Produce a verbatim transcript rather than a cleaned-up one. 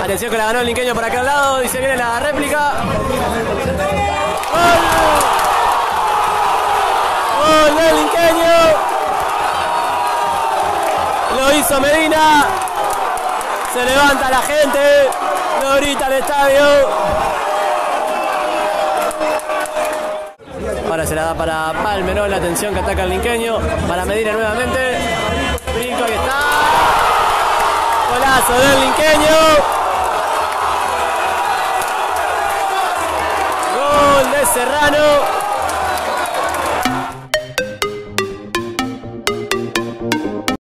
Atención que la ganó el Linqueño por acá al lado y se viene la réplica. ¡Gol! ¡Gol del Linqueño! Lo hizo Medina. Se levanta la gente. Lo grita el estadio. Ahora se la da para Palmerón. La atención que ataca el Linqueño. Para Medina nuevamente. Brinco, ahí está. Golazo del Linqueño. Gol de Serrano.